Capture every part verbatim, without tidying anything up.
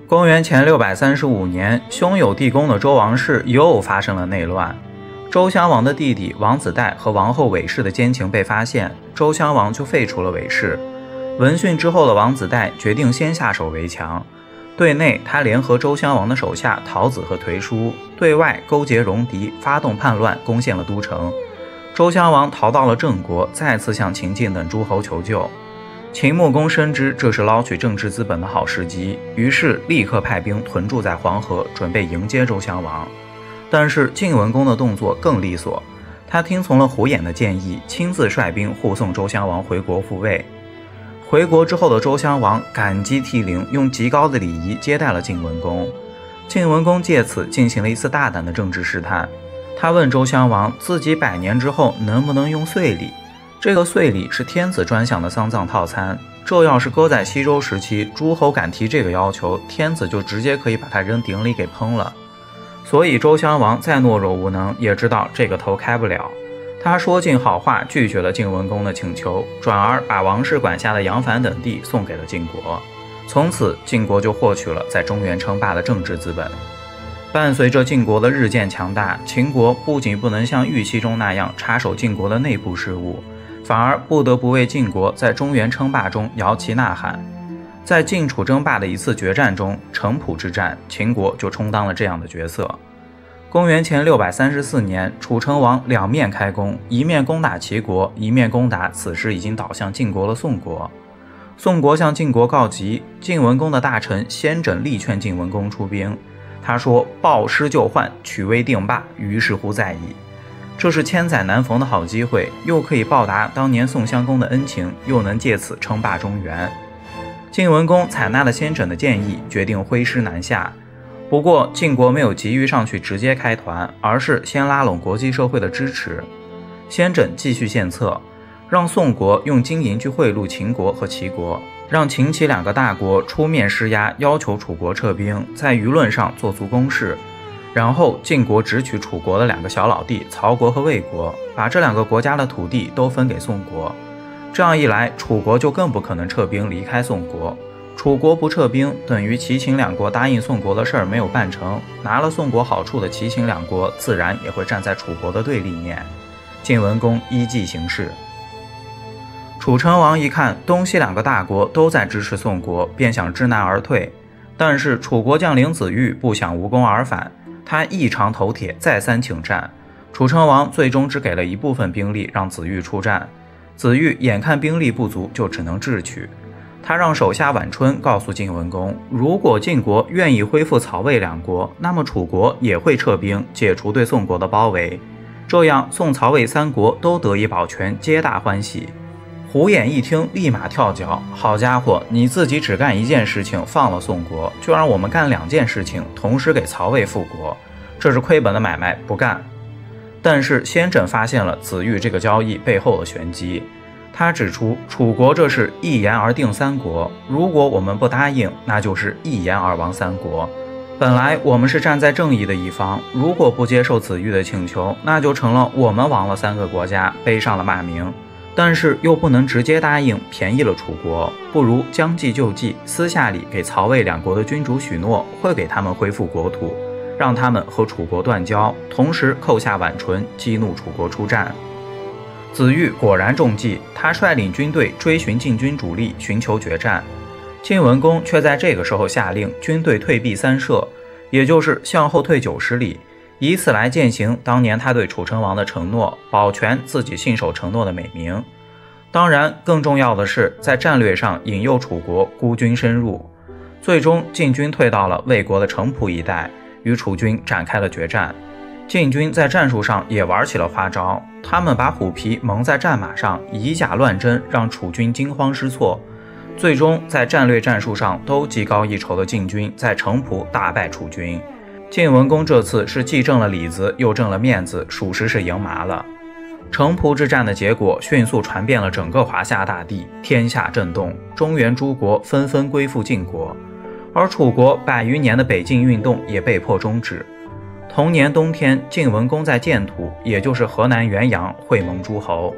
公元前六百三十五年，兄友弟恭的周王室又发生了内乱。周襄王的弟弟王子带和王后韦氏的奸情被发现，周襄王就废除了韦氏。闻讯之后的王子带决定先下手为强。对内，他联合周襄王的手下陶子和颓叔；对外勾结戎狄，发动叛乱，攻陷了都城。周襄王逃到了郑国，再次向秦晋等诸侯求救。秦穆公深知这是捞取政治资本的好时机，于是立刻派兵屯驻在黄河，准备迎接周襄王。但是晋文公的动作更利索，他听从了胡衍的建议，亲自率兵护送周襄王回国复位。回国之后的周襄王感激涕零，用极高的礼仪接待了晋文公。晋文公借此进行了一次大胆的政治试探，他问周襄王自己百年之后能不能用岁礼。这个岁礼是天子专享的丧葬套餐，这要是搁在西周时期，诸侯敢提这个要求，天子就直接可以把他扔鼎里给烹了。所以周襄王再懦弱无能，也知道这个头开不了。他说尽好话，拒绝了晋文公的请求，转而把王室管辖的扬樊等地送给了晋国。从此晋国就获取了在中原称霸的政治资本。伴随着晋国的日渐强大，秦国不仅不能像预期中那样插手晋国的内部事务，反而不得不为晋国在中原称霸中摇旗呐喊。在晋楚争霸的一次决战中，城濮之战，秦国就充当了这样的角色。公元前六百三十四年，楚成王两面开攻，一面攻打齐国，一面攻打此时已经倒向晋国的宋国。宋国向晋国告急，晋文公的大臣先轸力劝晋文公出兵。他说：“报师救患，取威定霸，于是乎在矣。”这是千载难逢的好机会，又可以报答当年宋襄公的恩情，又能借此称霸中原。晋文公采纳了先轸的建议，决定挥师南下。不过晋国没有急于上去直接开团，而是先拉拢国际社会的支持。先轸继续献策，让宋国用金银去贿赂秦国和齐国，让秦齐两个大国出面施压，要求楚国撤兵，在舆论上做足攻势。然后晋国直取楚国的两个小老弟曹国和魏国，把这两个国家的土地都分给宋国。这样一来，楚国就更不可能撤兵离开宋国。楚国不撤兵，等于齐秦两国答应宋国的事儿没有办成，拿了宋国好处的齐秦两国自然也会站在楚国的对立面。晋文公依计行事。楚成王一看东西两个大国都在支持宋国，便想知难而退。但是楚国将领子玉不想无功而返，他异常头铁，再三请战。楚成王最终只给了一部分兵力让子玉出战。子玉眼看兵力不足，就只能智取。他让手下宛春告诉晋文公，如果晋国愿意恢复曹魏两国，那么楚国也会撤兵，解除对宋国的包围。这样宋曹魏三国都得以保全，皆大欢喜。胡衍一听，立马跳脚，好家伙，你自己只干一件事情放了宋国，就让我们干两件事情，同时给曹魏复国，这是亏本的买卖，不干。但是先轸发现了子玉这个交易背后的玄机，他指出楚国这是一言而定三国，如果我们不答应，那就是一言而亡三国。本来我们是站在正义的一方，如果不接受子玉的请求，那就成了我们亡了三个国家，背上了骂名。但是又不能直接答应，便宜了楚国，不如将计就计，私下里给曹魏两国的君主许诺，会给他们恢复国土，让他们和楚国断交，同时扣下宛纯，激怒楚国出战。子玉果然中计，他率领军队追寻晋军主力，寻求决战。晋文公却在这个时候下令军队退避三舍，也就是向后退九十里，以此来践行当年他对楚成王的承诺，保全自己信守承诺的美名。当然更重要的是在战略上引诱楚国孤军深入，最终晋军退到了魏国的城濮一带，与楚军展开了决战。晋军在战术上也玩起了花招，他们把虎皮蒙在战马上，以假乱真，让楚军惊慌失措。最终在战略战术上都技高一筹的晋军在城濮大败楚军。晋文公这次是既挣了里子又挣了面子，属实是赢麻了。城濮之战的结果迅速传遍了整个华夏大地，天下震动，中原诸国纷纷归附晋国，而楚国百余年的北进运动也被迫终止。同年冬天，晋文公在建土，也就是河南原阳会盟诸侯。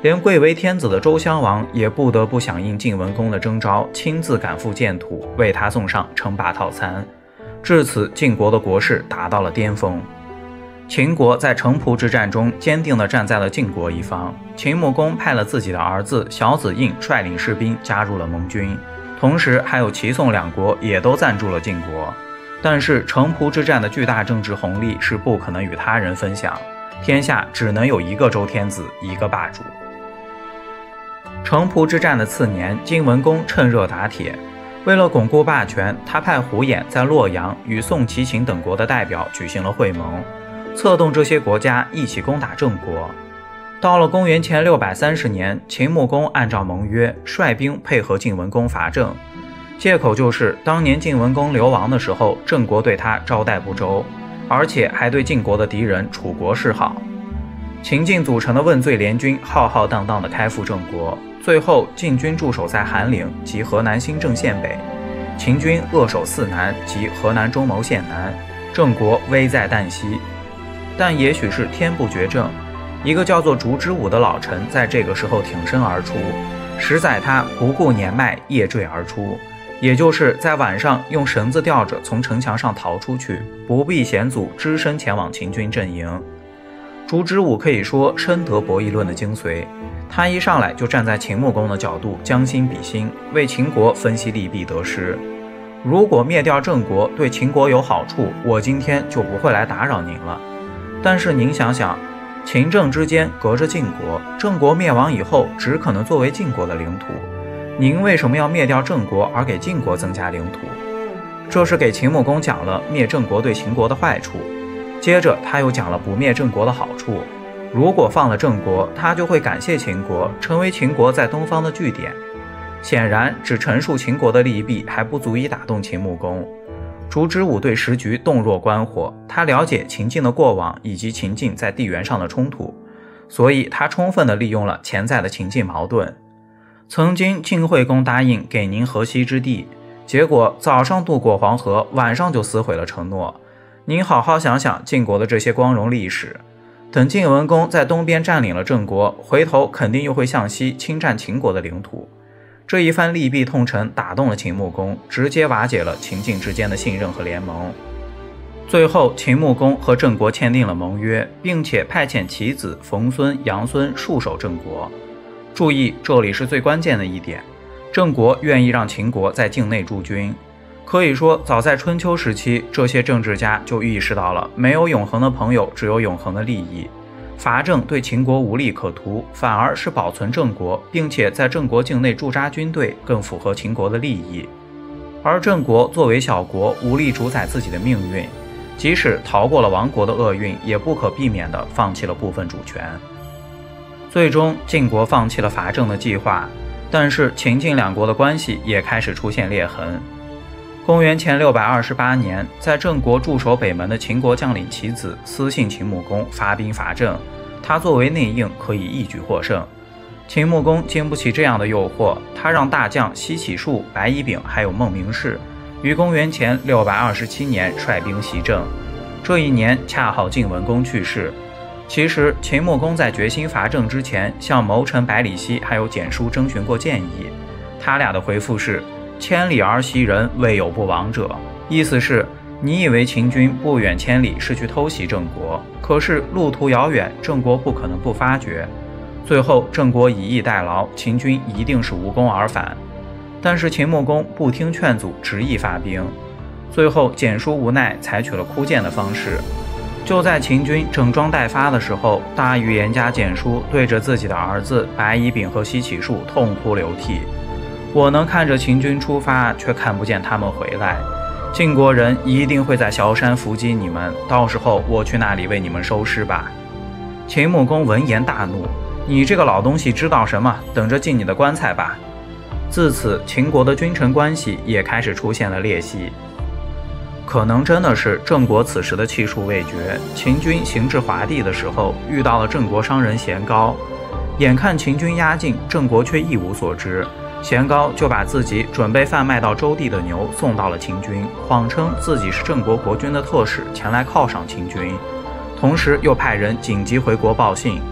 连贵为天子的周襄王也不得不响应晋文公的征召，亲自赶赴建土，为他送上称霸套餐。至此，晋国的国势达到了巅峰。秦国在城濮之战中坚定地站在了晋国一方，秦穆公派了自己的儿子小子印率领士兵加入了盟军，同时还有齐宋两国也都赞助了晋国。但是城濮之战的巨大政治红利是不可能与他人分享，天下只能有一个周天子，一个霸主。城濮之战的次年，晋文公趁热打铁，为了巩固霸权，他派胡衍在洛阳与宋、齐、秦等国的代表举行了会盟，策动这些国家一起攻打郑国。到了公元前六百三十年，秦穆公按照盟约率兵配合晋文公伐郑，借口就是当年晋文公流亡的时候，郑国对他招待不周，而且还对晋国的敌人楚国示好。秦晋组成的问罪联军浩浩荡荡地开赴郑国，最后晋军驻守在韩陵及河南新郑县北，秦军扼守泗南及河南中牟县南，郑国危在旦夕。但也许是天不绝正，一个叫做烛之武的老臣在这个时候挺身而出，实载他不顾年迈，夜坠而出，也就是在晚上用绳子吊着从城墙上逃出去，不避险阻，只身前往秦军阵营。烛之武可以说深得博弈论的精髓，他一上来就站在秦穆公的角度，将心比心，为秦国分析利弊得失。如果灭掉郑国对秦国有好处，我今天就不会来打扰您了。但是您想想，秦郑之间隔着晋国，郑国灭亡以后只可能作为晋国的领土，您为什么要灭掉郑国而给晋国增加领土？这是给秦穆公讲了灭郑国对秦国的坏处，接着他又讲了不灭郑国的好处。如果放了郑国，他就会感谢秦国，成为秦国在东方的据点。显然只陈述秦国的利弊还不足以打动秦穆公。烛之武对时局洞若观火，他了解秦晋的过往以及秦晋在地缘上的冲突，所以他充分地利用了潜在的秦晋矛盾。曾经晋惠公答应给您河西之地，结果早上渡过黄河，晚上就撕毁了承诺。您好好想想晋国的这些光荣历史，等晋文公在东边占领了郑国，回头肯定又会向西侵占秦国的领土。这一番利弊痛陈打动了秦穆公，直接瓦解了秦晋之间的信任和联盟。最后秦穆公和郑国签订了盟约，并且派遣其子冯孙、杨孙戍守郑国。注意，这里是最关键的一点，郑国愿意让秦国在境内驻军。可以说早在春秋时期，这些政治家就意识到了没有永恒的朋友，只有永恒的利益。伐郑对秦国无利可图，反而是保存郑国，并且在郑国境内驻扎军队更符合秦国的利益。而郑国作为小国，无力主宰自己的命运，即使逃过了亡国的厄运，也不可避免地放弃了部分主权。最终晋国放弃了伐郑的计划，但是秦晋两国的关系也开始出现裂痕。公元前六百二十八年，在郑国驻守北门的秦国将领其子私信秦穆公发兵伐郑，他作为内应可以一举获胜。秦穆公经不起这样的诱惑，他让大将西乞术、白乙丙还有孟明视于公元前六百二十七年率兵袭郑。这一年恰好晋文公去世。其实秦穆公在决心伐郑之前，向谋臣百里奚还有蹇叔征询过建议，他俩的回复是千里而袭人，未有不亡者。意思是你以为秦军不远千里是去偷袭郑国，可是路途遥远，郑国不可能不发觉。最后郑国以逸待劳，秦军一定是无功而返。但是秦穆公不听劝阻，执意发兵。最后蹇叔无奈，采取了哭谏的方式。就在秦军整装待发的时候，大预言家蹇叔对着自己的儿子白乙丙和西乞术痛哭流涕。我能看着秦军出发，却看不见他们回来。晋国人一定会在崤山伏击你们，到时候我去那里为你们收尸吧。秦穆公闻言大怒，你这个老东西知道什么？等着进你的棺材吧。自此秦国的君臣关系也开始出现了裂隙。可能真的是郑国此时的气数未绝，秦军行至华地的时候，遇到了郑国商人咸高，眼看秦军压境，郑国却一无所知，咸高就把自己准备贩卖到周地的牛送到了秦军，谎称自己是郑国国君的特使，前来犒赏秦军，同时又派人紧急回国报信。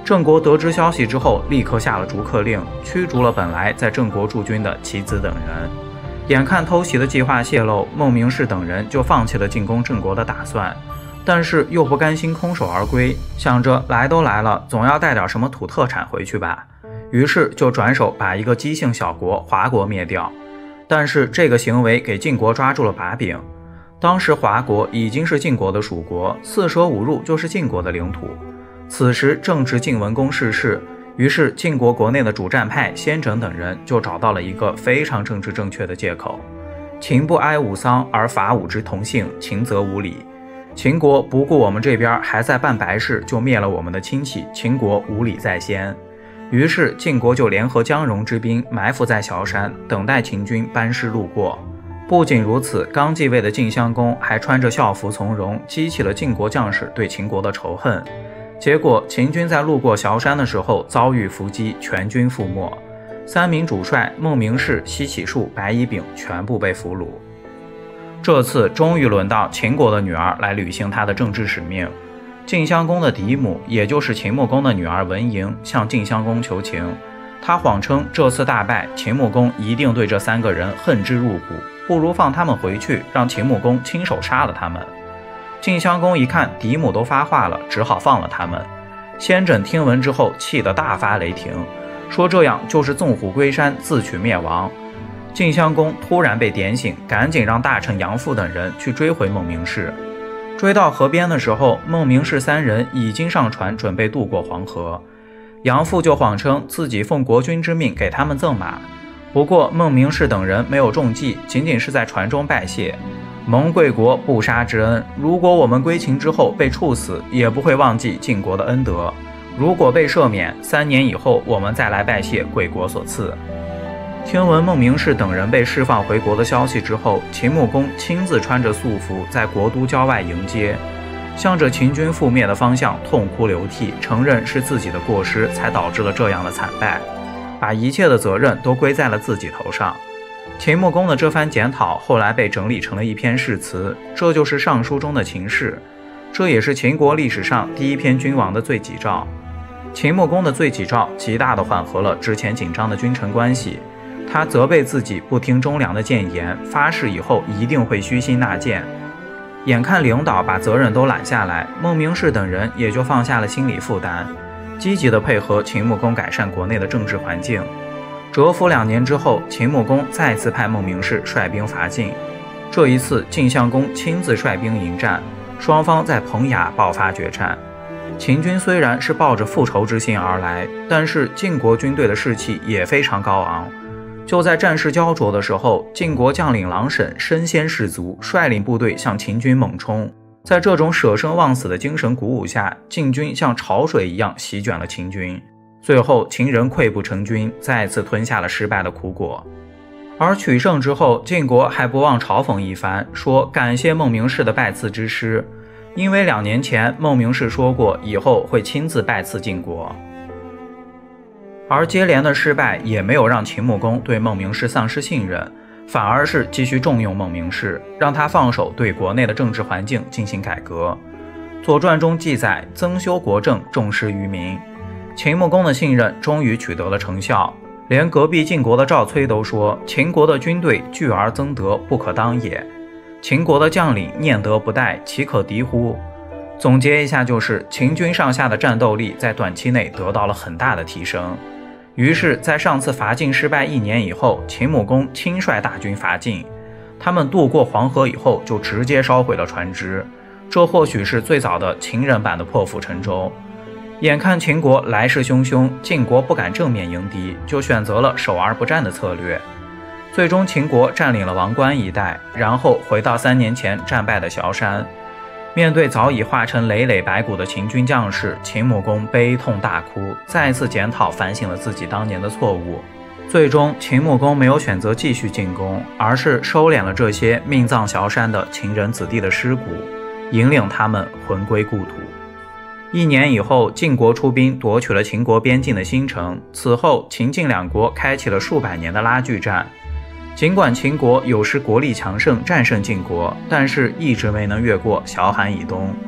郑国得知消息之后，立刻下了逐客令，驱逐了本来在郑国驻军的齐子等人。眼看偷袭的计划泄露，孟明视等人就放弃了进攻郑国的打算，但是又不甘心空手而归，想着来都来了，总要带点什么土特产回去吧。于是就转手把一个姬姓小国华国灭掉。但是这个行为给晋国抓住了把柄。当时华国已经是晋国的属国，四舍五入就是晋国的领土。此时正值晋文公逝世，于是晋国国内的主战派先轸等人就找到了一个非常政治正确的借口：秦不哀武丧，而伐武之同姓，秦则无礼。秦国不顾我们这边还在办白事，就灭了我们的亲戚，秦国无礼在先。于是晋国就联合姜戎之兵埋伏在崤山，等待秦军班师路过。不仅如此，刚继位的晋襄公还穿着校服从容，激起了晋国将士对秦国的仇恨。结果秦军在路过崤山的时候遭遇伏击，全军覆没。三名主帅孟明视、西乞术、白乙丙全部被俘虏。这次终于轮到秦国的女儿来履行她的政治使命。晋襄公的嫡母，也就是秦穆公的女儿文嬴，向晋襄公求情。她谎称这次大败，秦穆公一定对这三个人恨之入骨，不如放他们回去，让秦穆公亲手杀了他们。晋襄公一看嫡母都发话了，只好放了他们。先轸听闻之后，气得大发雷霆，说这样就是纵虎归山，自取灭亡。晋襄公突然被点醒，赶紧让大臣杨父等人去追回孟明视。追到河边的时候，孟明视三人已经上船，准备渡过黄河。杨父就谎称自己奉国君之命给他们赠马，不过孟明视等人没有中计，仅仅是在船中拜谢。蒙贵国不杀之恩，如果我们归秦之后被处死，也不会忘记晋国的恩德。如果被赦免，三年以后我们再来拜谢贵国所赐。听闻孟明视等人被释放回国的消息之后，秦穆公亲自穿着素服在国都郊外迎接，向着秦军覆灭的方向痛哭流涕，承认是自己的过失才导致了这样的惨败，把一切的责任都归在了自己头上。秦穆公的这番检讨后来被整理成了一篇誓词，这就是《尚书》中的秦誓，这也是秦国历史上第一篇君王的罪己诏。秦穆公的罪己诏极大地缓和了之前紧张的君臣关系，他责备自己不听忠良的谏言，发誓以后一定会虚心纳谏。眼看领导把责任都揽下来，孟明视等人也就放下了心理负担，积极地配合秦穆公改善国内的政治环境。蛰伏两年之后，秦穆公再次派孟明视率兵伐晋。这一次，晋襄公亲自率兵迎战，双方在彭衙爆发决战。秦军虽然是抱着复仇之心而来，但是晋国军队的士气也非常高昂。就在战事焦灼的时候，晋国将领郎审身先士卒，率领部队向秦军猛冲。在这种舍生忘死的精神鼓舞下，晋军像潮水一样席卷了秦军。最后秦人溃不成军，再次吞下了失败的苦果。而取胜之后，晋国还不忘嘲讽一番，说感谢孟明视的拜赐之师，因为两年前孟明视说过以后会亲自拜赐晋国。而接连的失败也没有让秦穆公对孟明视丧失信任，反而是继续重用孟明视，让他放手对国内的政治环境进行改革。《左传》中记载，增修国政，重施于民。秦穆公的信任终于取得了成效，连隔壁晋国的赵崔都说，秦国的军队聚而增德，不可当也。秦国的将领念德不殆，岂可敌乎？总结一下，就是秦军上下的战斗力在短期内得到了很大的提升。于是在上次伐晋失败一年以后，秦穆公亲率大军伐晋，他们渡过黄河以后就直接烧毁了船只，这或许是最早的秦人版的破釜沉舟。眼看秦国来势汹汹，晋国不敢正面迎敌，就选择了守而不战的策略。最终秦国占领了王关一带，然后回到三年前战败的崤山。面对早已化成累累白骨的秦军将士，秦穆公悲痛大哭，再次检讨反省了自己当年的错误。最终秦穆公没有选择继续进攻，而是收敛了这些命丧崤山的秦人子弟的尸骨，引领他们魂归故土。一年以后，晋国出兵夺取了秦国边境的新城，此后秦晋两国开启了数百年的拉锯战。尽管秦国有时国力强盛，战胜晋国，但是一直没能越过崤函以东。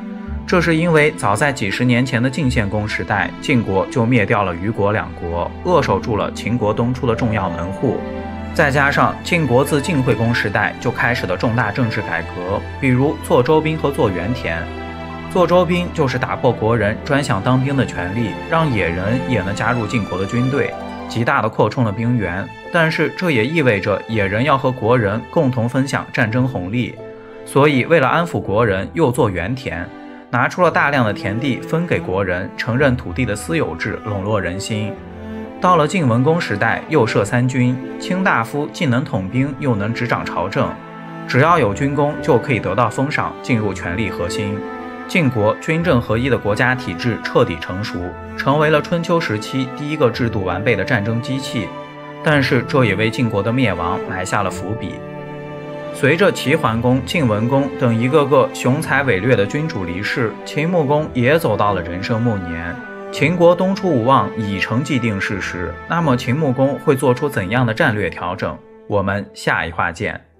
这是因为早在几十年前的晋献公时代，晋国就灭掉了虞国两国，扼守住了秦国东出的重要门户。再加上晋国自晋惠公时代就开始的重大政治改革，比如做州兵和做原田。做州兵就是打破国人专享当兵的权利，让野人也能加入晋国的军队，极大地扩充了兵源。但是这也意味着野人要和国人共同分享战争红利，所以为了安抚国人，又做原田，拿出了大量的田地分给国人，承认土地的私有制，笼络人心。到了晋文公时代，又设三军，卿大夫既能统兵，又能执掌朝政，只要有军功就可以得到封赏，进入权力核心。晋国军政合一的国家体制彻底成熟，成为了春秋时期第一个制度完备的战争机器。但是这也为晋国的灭亡埋下了伏笔。随着齐桓公、晋文公等一个个雄才伟略的君主离世，秦穆公也走到了人生暮年。秦国东出无望已成既定事实，那么秦穆公会做出怎样的战略调整？我们下一话见。